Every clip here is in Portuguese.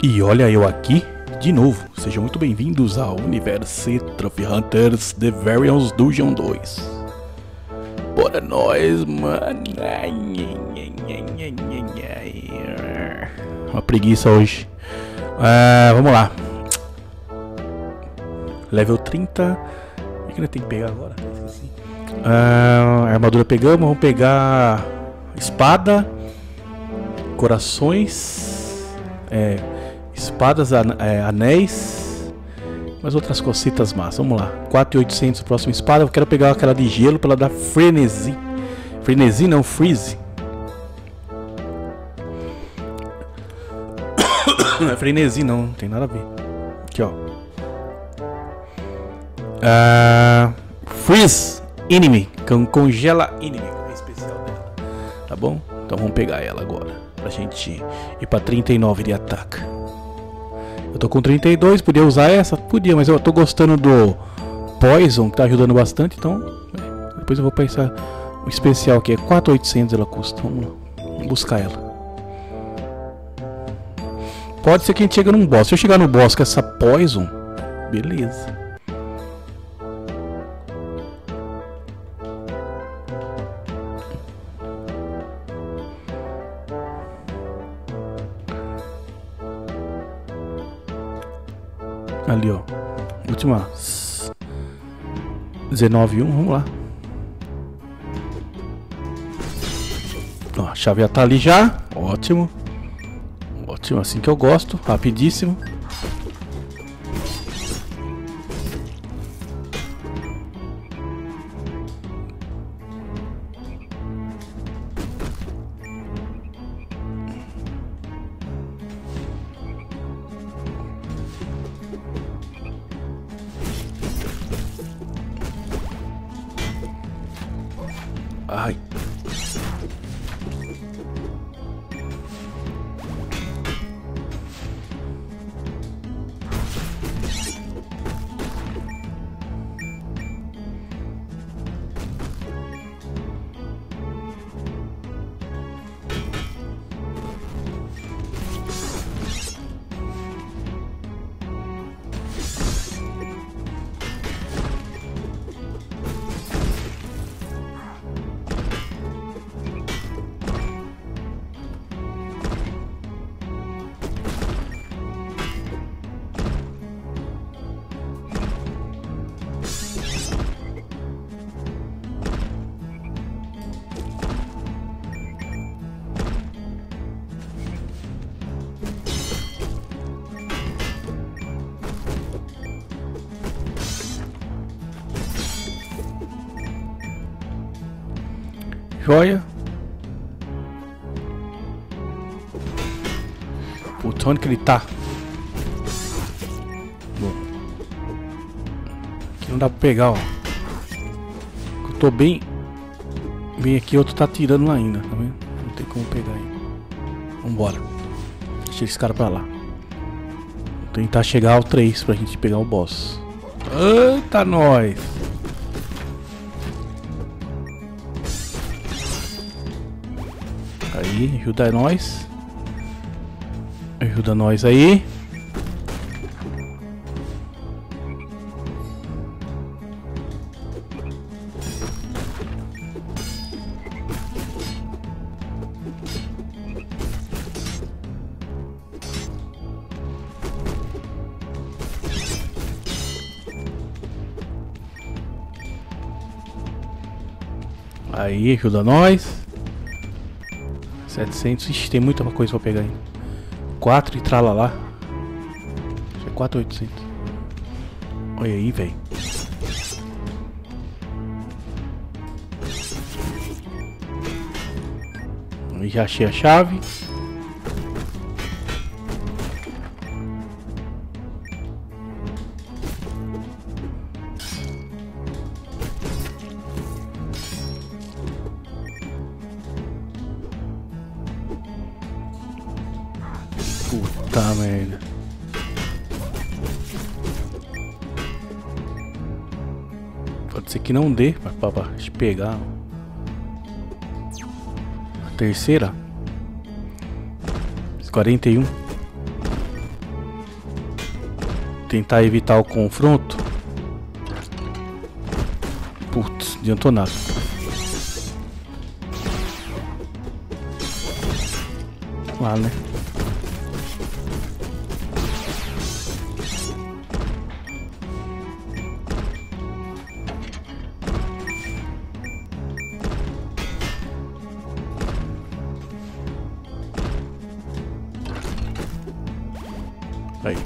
E olha eu aqui de novo. Sejam muito bem-vindos ao Universo Trophy Hunters The Variance Dungeon 2. Bora nós, mano. Uma preguiça hoje. Vamos lá. Level 30. O que nós tem que pegar agora? Esqueci. Armadura pegamos. Vamos pegar espada, corações, espadas, anéis, mais outras cositas massas. Vamos lá. 4.800 próxima espada. Eu quero pegar aquela de gelo para ela dar frenesi. Frenesi não, freeze. Não é frenesi não tem nada a ver. Aqui ó. Freeze enemy. Congela inimigo. É especial dela. Tá bom? Então vamos pegar ela agora. Pra gente ir pra 39 de ataque. Eu tô com 32, podia usar essa? Podia, mas eu tô gostando do Poison, que tá ajudando bastante, então depois eu vou pensar o especial que é 4.800 ela custa. Vamos lá, vamos buscar ela. Pode ser que a gente chegue num boss. Se eu chegar no boss com essa Poison, beleza. Ali ó, última 19.1, vamos lá. Ó, a chave já tá ali já, ótimo. Ótimo, assim que eu gosto, rapidíssimo. Ai. Joia. Putz, onde que ele tá? Bom. Aqui não dá pra pegar, ó. Eu tô bem aqui, outro tá tirando lá ainda, tá vendo? Não tem como pegar aí. Vambora. Deixa esse cara pra lá. Vou tentar chegar ao 3 pra gente pegar o boss. Eita, nós! Aí, ajuda nós. Ajuda nós aí. Aí, ajuda nós. 700, ixi, tem muita coisa pra pegar ainda. 4 e tralalá. Acho que é 4.800. Olha aí, velho. Aí já achei a chave. Puta merda. Pode ser que não dê pra pegar. A terceira. 41. tentar evitar o confronto. Putz, adiantou nada. Lá, né? Aí.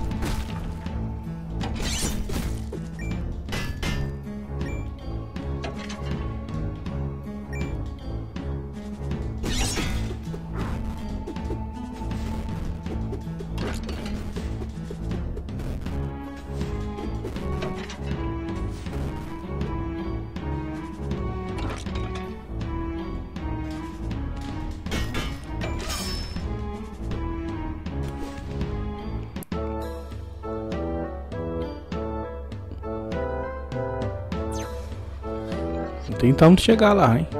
Tentamos chegar lá, hein?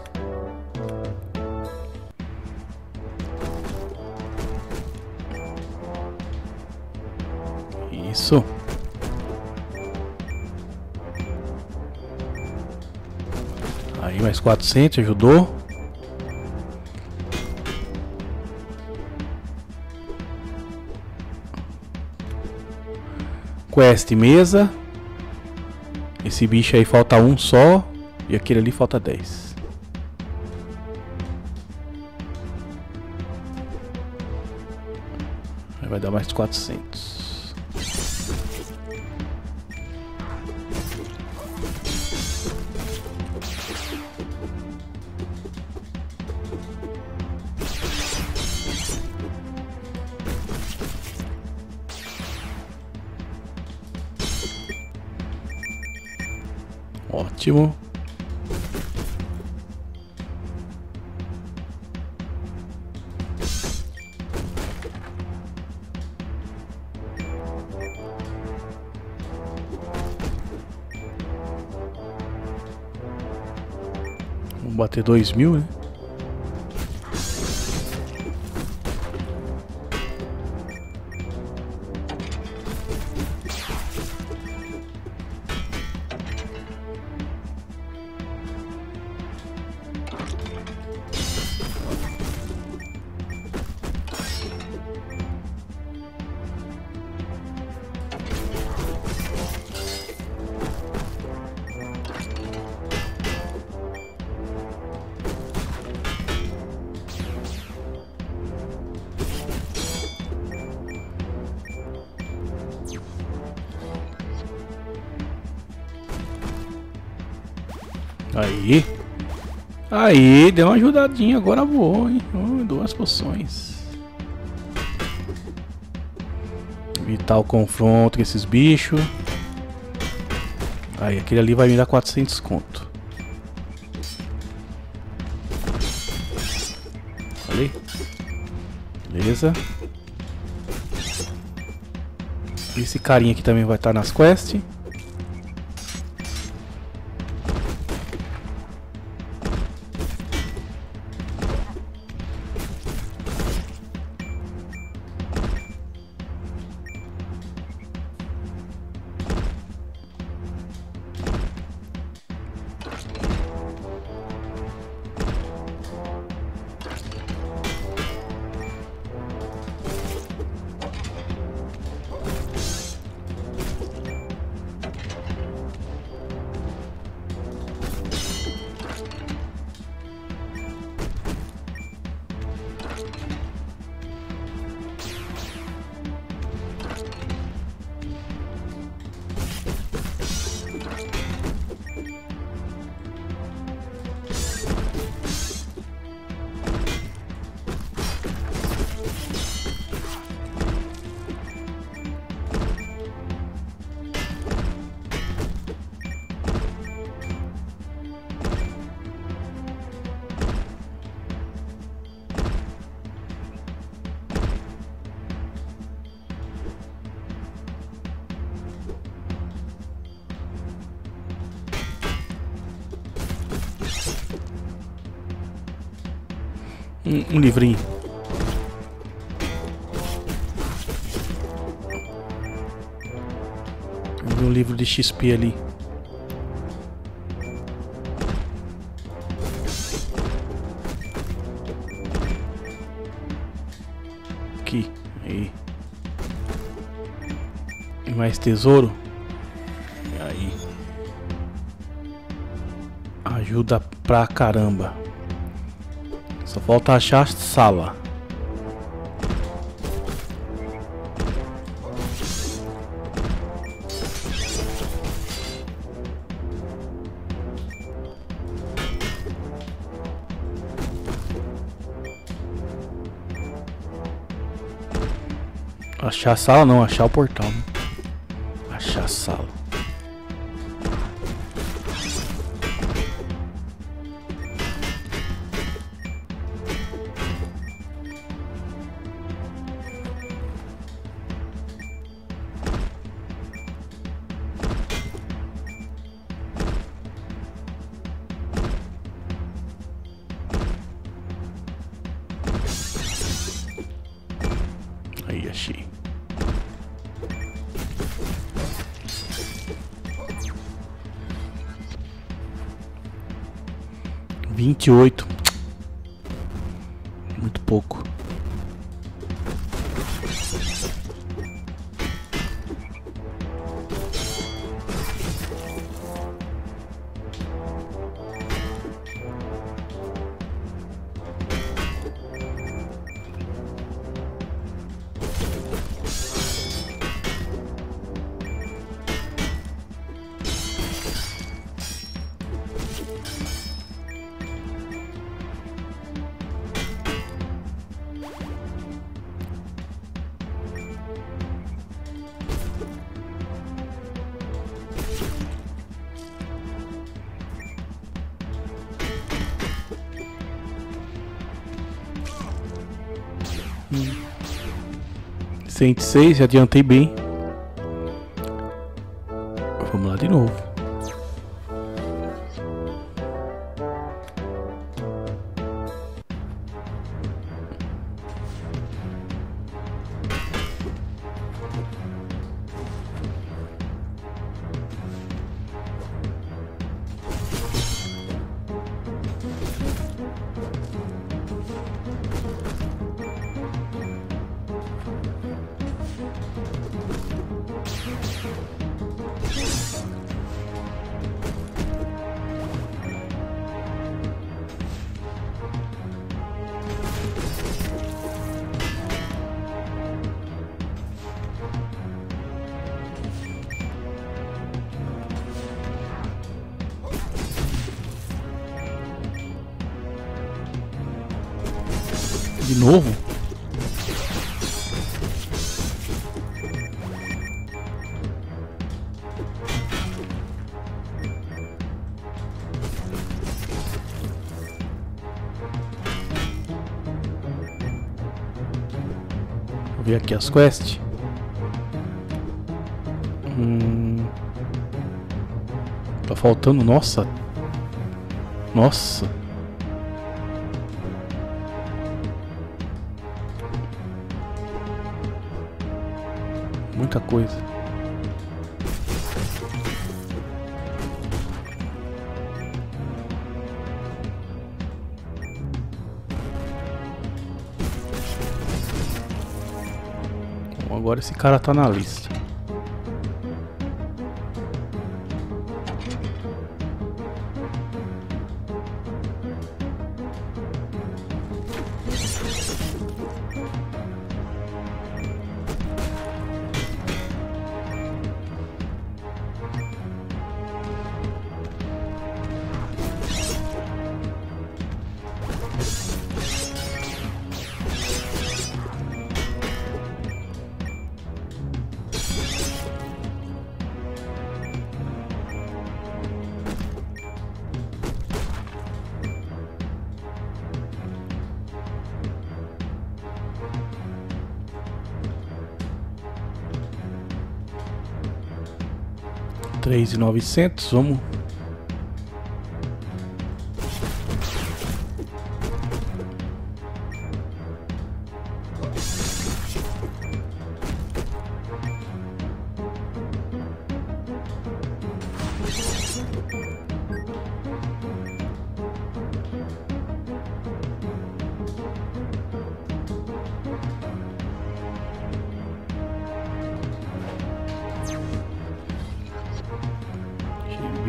Isso. Aí mais 400, ajudou. Quest mesa. Esse bicho aí falta um só. E aquele ali falta 10. Aí vai dar mais 400. Ótimo. Vamos bater 2000, né? Aí. Aí, deu uma ajudadinha, agora voou, hein? Oh, 2 poções. Evitar o confronto com esses bichos. Aí, aquele ali vai me dar 400 conto. Falei? Beleza. Esse carinha aqui também vai estar nas quests. Um livrinho. um livro de XP ali. Aqui. Aí. E mais tesouro. Aí. Ajuda pra caramba. Só falta achar a sala. Achar a sala não, achar o portal, né? Achar a sala. Aí, achei. $28. Muito pouco. Hum. 106, adiantei bem. Vamos lá de novo. De novo? Vou ver aqui as quests. Tá faltando, nossa. Nossa. Muita coisa. Bom, agora esse cara tá na lista. $3.900, vamos.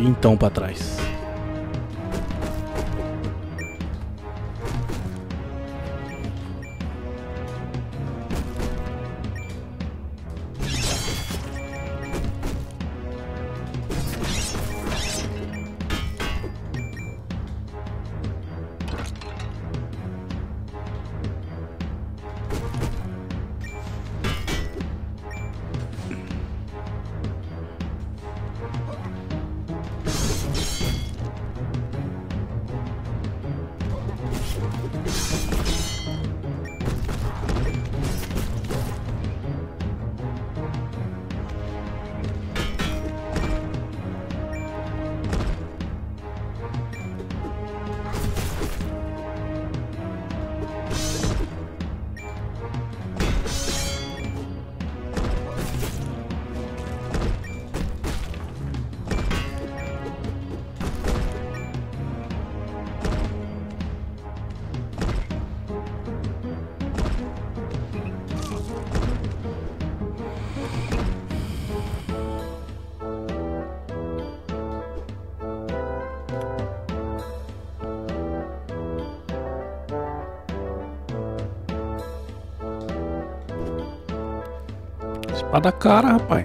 Vintão pra trás. Espada cara, rapaz.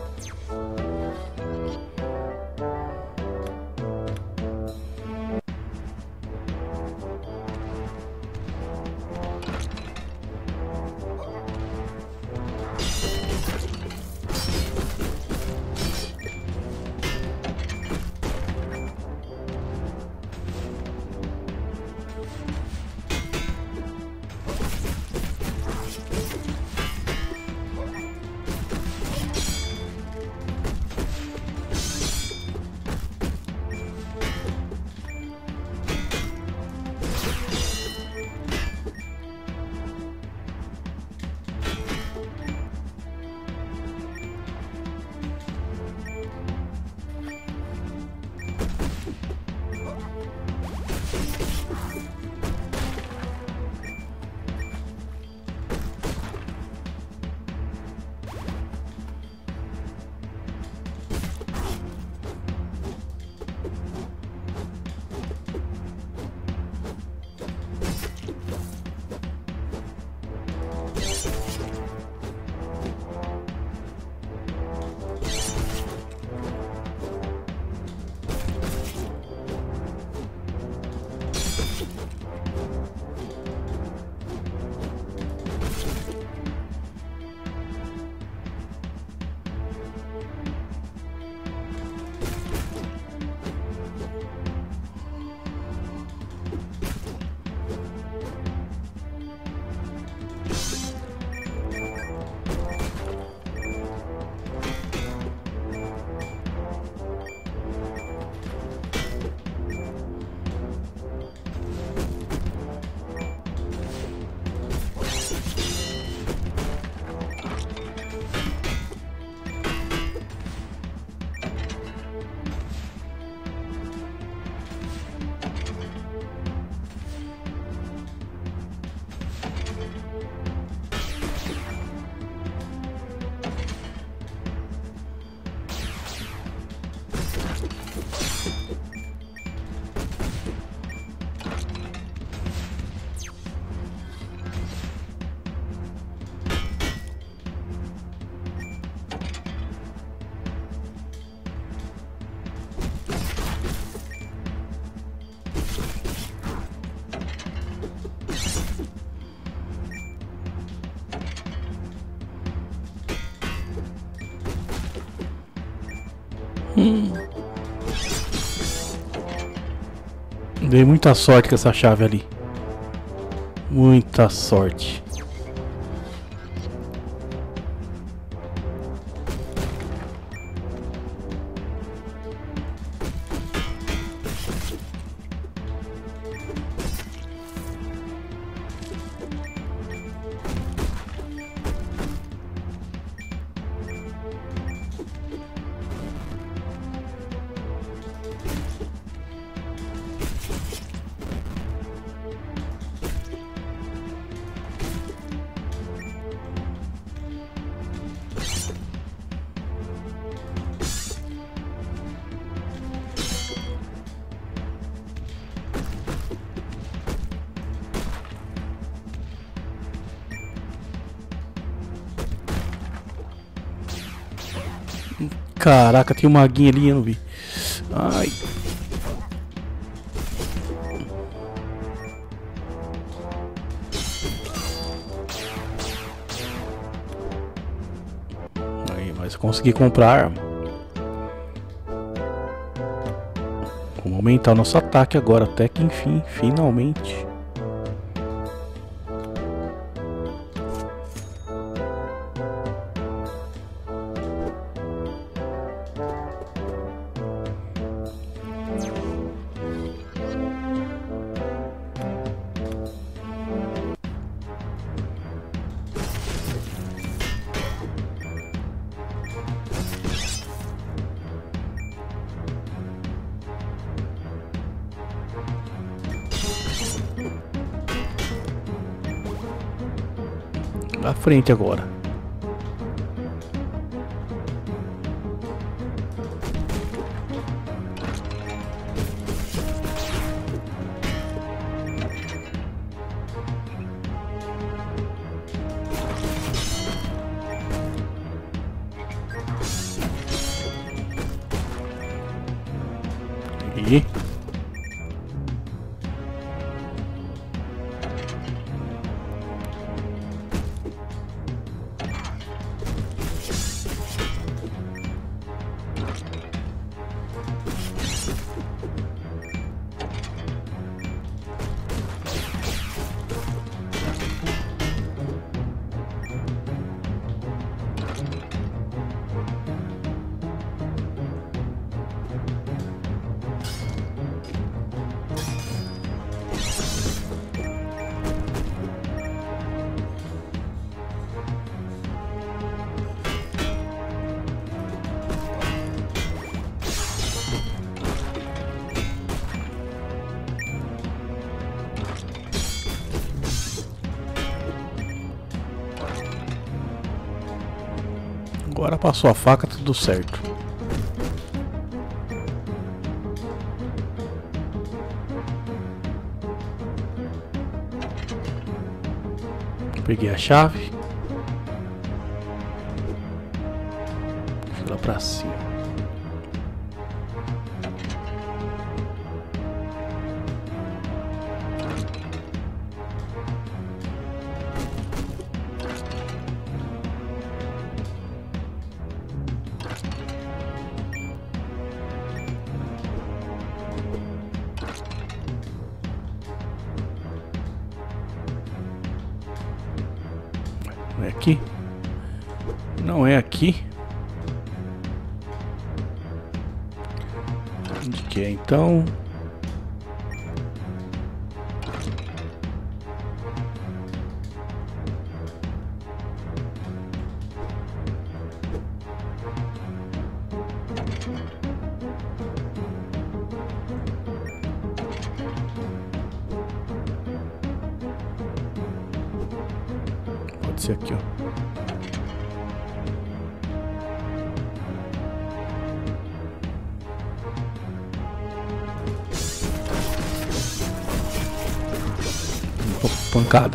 Dei muita sorte com essa chave ali. Muita sorte. Caraca, tem uma maguinha ali, eu não vi. Ai. Aí, mas consegui comprar arma. Vamos aumentar o nosso ataque agora, até que enfim, finalmente. À frente agora. E agora passou a faca, tudo certo. Peguei a chave. Deixa lá pra cima. Não é aqui? Não é aqui? Onde que é então? Pode ser aqui, ó. Pancada.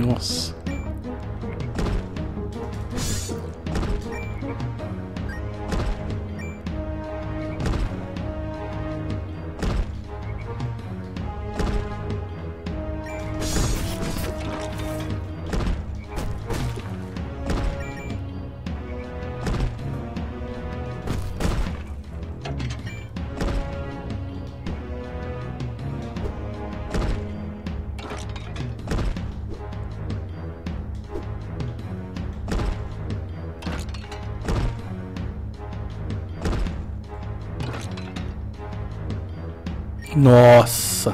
Nossa. Nossa.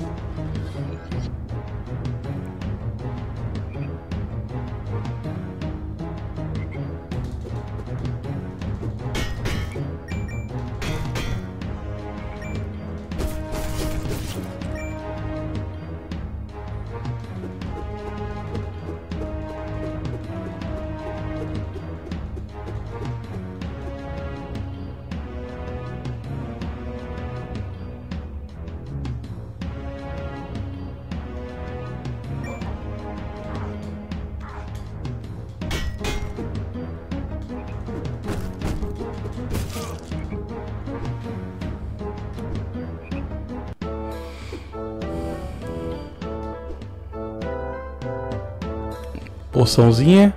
Poçãozinha.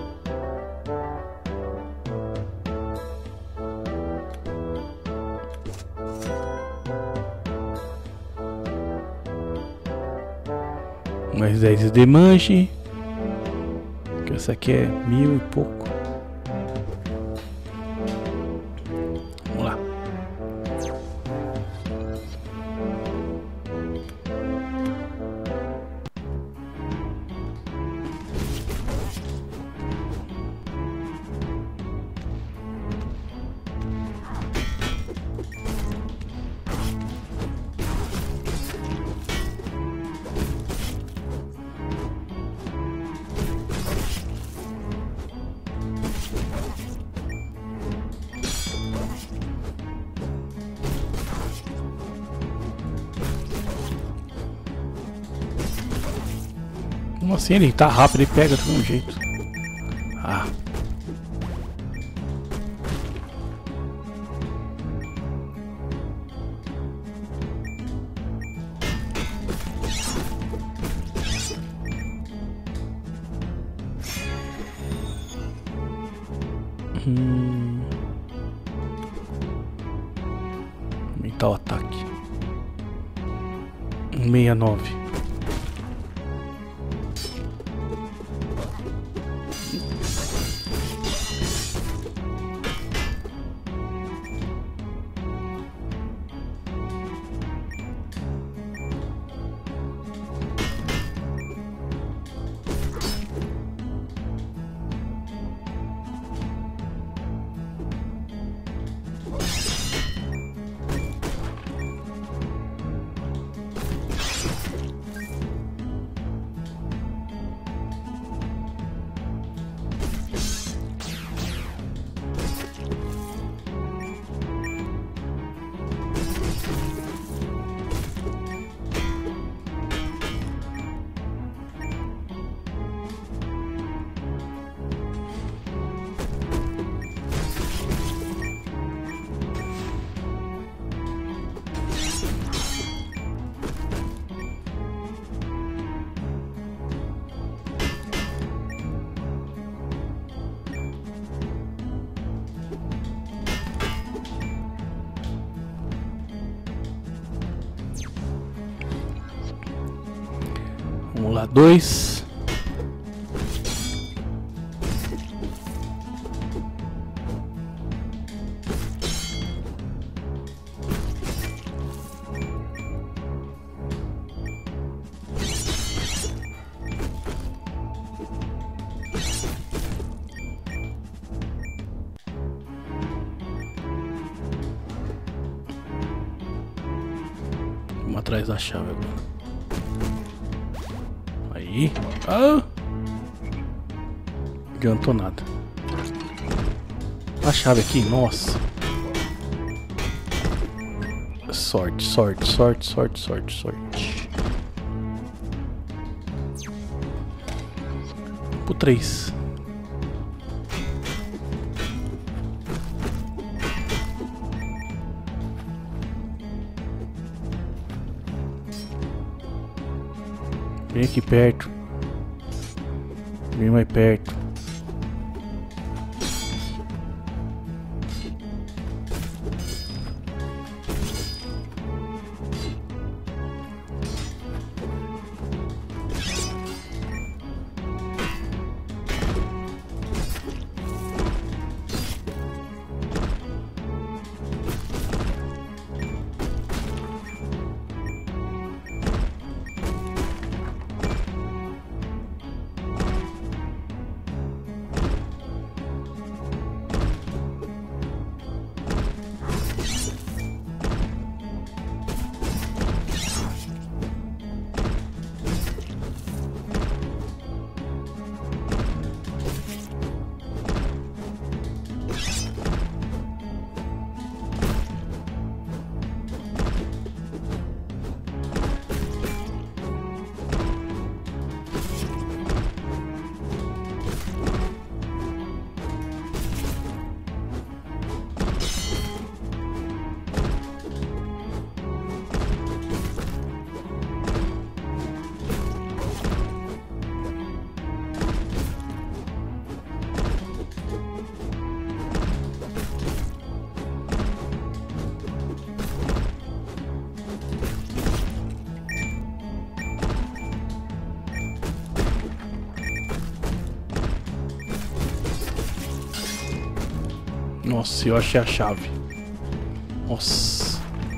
Mais 10 de manche. Que essa aqui é 1000 e pouco. Vamos lá. Como assim? Ele tá rápido, ele pega de um jeito. Ah. Aumentar o ataque. 69. Vamos lá, 2. Vamos atrás da chave agora. Aí. Ah! Não adiantou nada. A chave aqui, nossa. Sorte, sorte, sorte, sorte, sorte, sorte. pro 3. Vem aqui perto. Vem mais perto. Nossa, eu achei a chave. Nossa.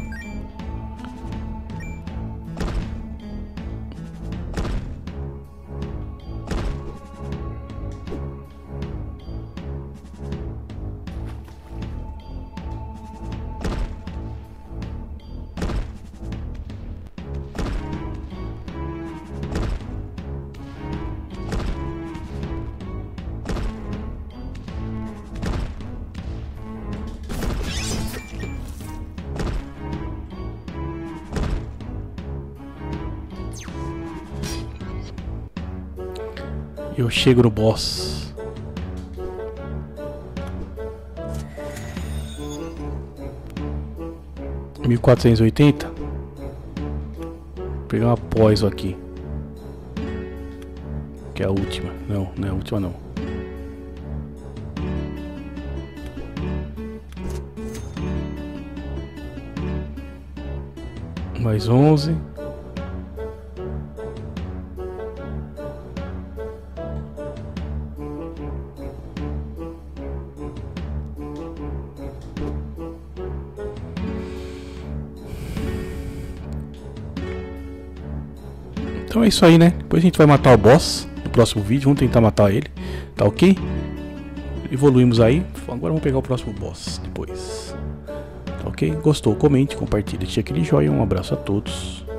Eu chego no boss. (1480). Vou pegar uma poison aqui. Que é a última. Não, não é a última não. Mais 11. Então é isso aí, né? Depois a gente vai matar o boss no próximo vídeo. Vamos tentar matar ele. Tá ok? Evoluímos aí. Agora vamos pegar o próximo boss depois. Tá ok? Gostou? Comente, compartilhe, deixe aquele joinha. Um abraço a todos.